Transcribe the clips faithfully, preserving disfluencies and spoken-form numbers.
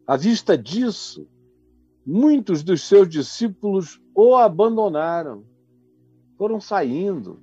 À vista disso, muitos dos seus discípulos o abandonaram, foram saindo.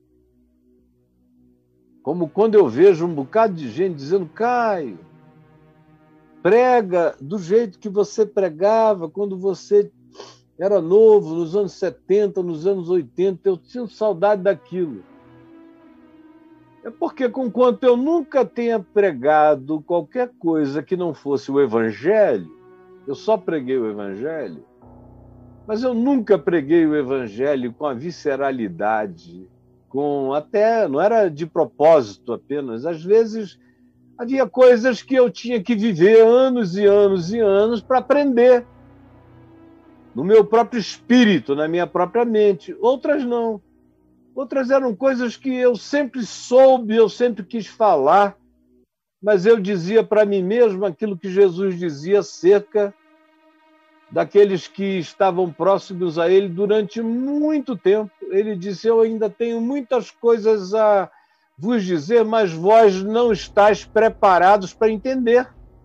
Como quando eu vejo um bocado de gente dizendo: Caio, prega do jeito que você pregava quando você era novo, nos anos setenta, nos anos oitenta, eu sinto saudade daquilo. É porque, conquanto eu nunca tenha pregado qualquer coisa que não fosse o Evangelho, eu só preguei o Evangelho, mas eu nunca preguei o Evangelho com a visceralidade, com até, não era de propósito apenas, às vezes havia coisas que eu tinha que viver anos e anos e anos para aprender, no meu próprio espírito, na minha própria mente. Outras não. Outras eram coisas que eu sempre soube, eu sempre quis falar, mas eu dizia para mim mesmo aquilo que Jesus dizia acerca daqueles que estavam próximos a ele durante muito tempo. Ele disse: eu ainda tenho muitas coisas a vos dizer, mas vós não estáis preparados para entender.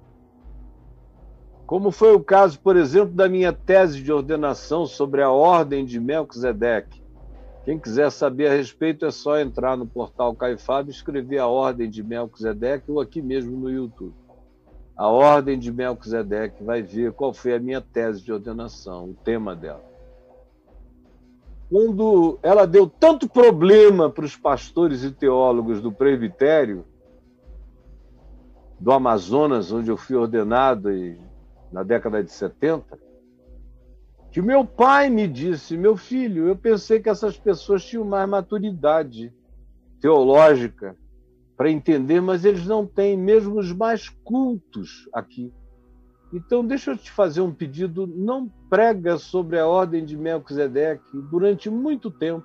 Como foi o caso, por exemplo, da minha tese de ordenação sobre a ordem de Melquisedeque. Quem quiser saber a respeito é só entrar no portal Caio Fábio e escrever a ordem de Melquisedeque ou aqui mesmo no YouTube. A ordem de Melquisedeque, vai ver qual foi a minha tese de ordenação, o tema dela. Quando ela deu tanto problema para os pastores e teólogos do presbitério do Amazonas, onde eu fui ordenado na década de setenta, que o meu pai me disse: meu filho, eu pensei que essas pessoas tinham mais maturidade teológica para entender, mas eles não têm, mesmo os mais cultos aqui. Então, deixa eu te fazer um pedido: não prega sobre a ordem de Melquisedeque durante muito tempo.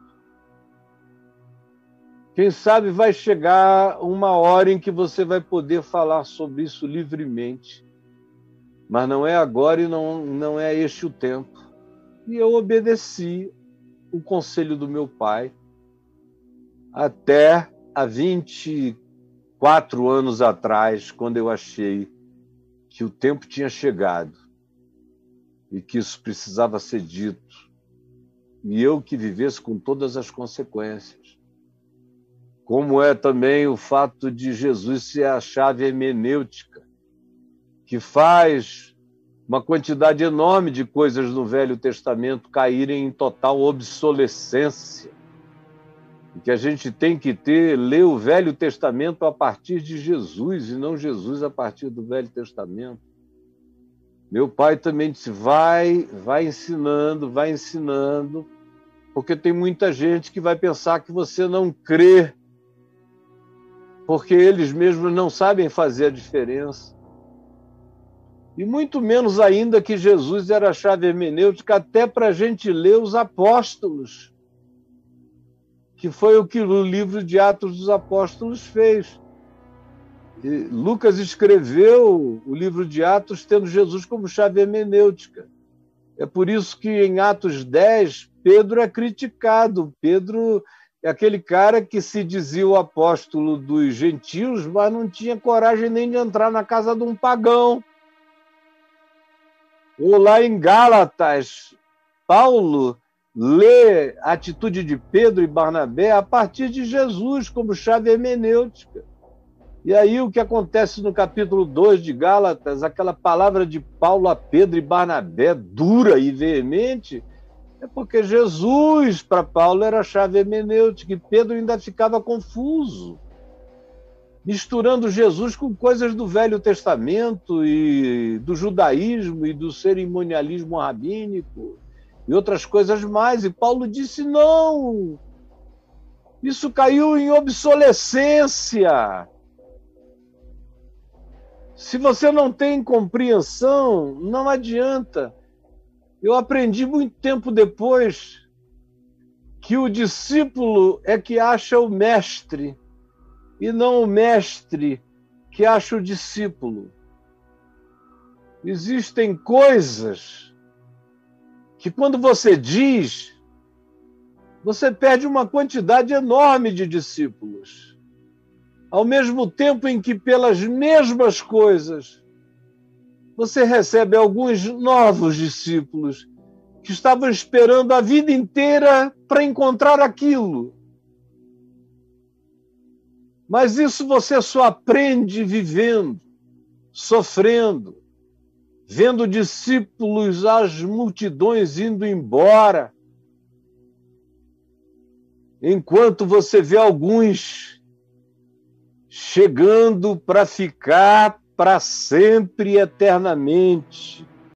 Quem sabe vai chegar uma hora em que você vai poder falar sobre isso livremente. Mas não é agora e não, não é este o tempo. E eu obedeci o conselho do meu pai até há vinte e quatro anos atrás, quando eu achei que o tempo tinha chegado e que isso precisava ser dito, e eu que vivesse com todas as consequências. Como é também o fato de Jesus ser a chave hermenêutica, que faz uma quantidade enorme de coisas no Velho Testamento caírem em total obsolescência. E que a gente tem que ter, ler o Velho Testamento a partir de Jesus e não Jesus a partir do Velho Testamento. Meu pai também disse: vai, vai ensinando, vai ensinando, porque tem muita gente que vai pensar que você não crê, porque eles mesmos não sabem fazer a diferença. E muito menos ainda que Jesus era a chave hermenêutica até para a gente ler os apóstolos, que foi o que o livro de Atos dos Apóstolos fez. E Lucas escreveu o livro de Atos tendo Jesus como chave hermenêutica. É por isso que em Atos dez, Pedro é criticado. Pedro é aquele cara que se dizia o apóstolo dos gentios, mas não tinha coragem nem de entrar na casa de um pagão. Ou lá em Gálatas, Paulo lê a atitude de Pedro e Barnabé a partir de Jesus como chave hermenêutica. E aí o que acontece no capítulo dois de Gálatas, aquela palavra de Paulo a Pedro e Barnabé, dura e veemente, é porque Jesus, para Paulo, era a chave hermenêutica, e Pedro ainda ficava confuso, misturando Jesus com coisas do Velho Testamento e do judaísmo e do cerimonialismo rabínico e outras coisas mais. E Paulo disse: não, isso caiu em obsolescência. Se você não tem compreensão, não adianta. Eu aprendi muito tempo depois que o discípulo é que acha o mestre, e não o mestre que acha o discípulo. Existem coisas que, quando você diz, você perde uma quantidade enorme de discípulos. Ao mesmo tempo em que, pelas mesmas coisas, você recebe alguns novos discípulos que estavam esperando a vida inteira para encontrar aquilo. Mas isso você só aprende vivendo, sofrendo, vendo discípulos, as multidões indo embora, enquanto você vê alguns chegando para ficar para sempre e eternamente.